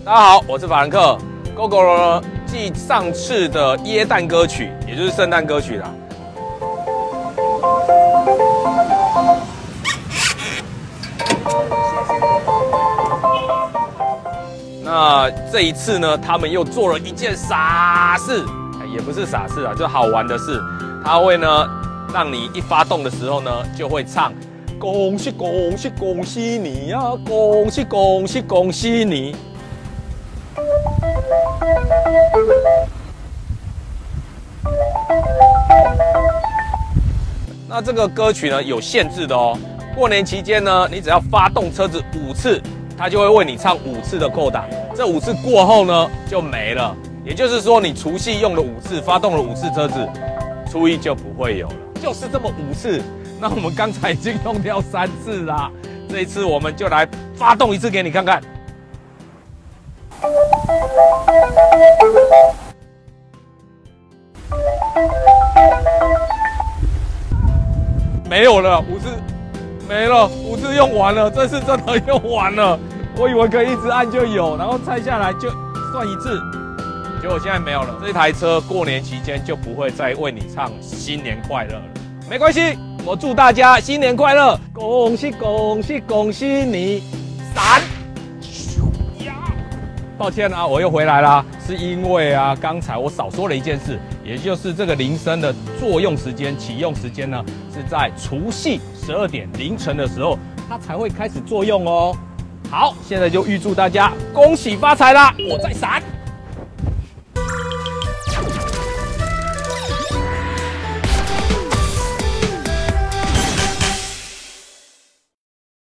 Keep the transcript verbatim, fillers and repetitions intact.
大家好，我是法兰克。Gogoro 呢，继上次的耶诞歌曲，也就是圣诞歌曲啦。那这一次呢，他们又做了一件傻事，也不是傻事啊，就是好玩的事。他会呢，让你一发动的时候呢，就会唱恭喜恭喜恭喜你呀、啊，恭喜恭喜恭喜你。那这个歌曲呢有限制的哦。过年期间呢，你只要发动车子五次，它就会为你唱五次的扣打。这五次过后呢，就没了。也就是说，你除夕用了五次，发动了五次车子，初一就不会有了。就是这么五次。那我们刚才已经用掉三次啦，这一次我们就来发动一次给你看看。没有了，五次没了，五次用完了，这次真的用完了。我以为可以一直按就有，然后拆下来就算一次，结果现在没有了。这台车过年期间就不会再为你唱新年快乐了。没关系，我祝大家新年快乐，恭喜恭喜恭喜你！闪！抱歉啊，我又回来啦，是因为啊，刚才我少说了一件事，也就是这个铃声的作用时间、启用时间呢，是在除夕十二点凌晨的时候，它才会开始作用哦。好，现在就预祝大家恭喜发财啦！我在闪。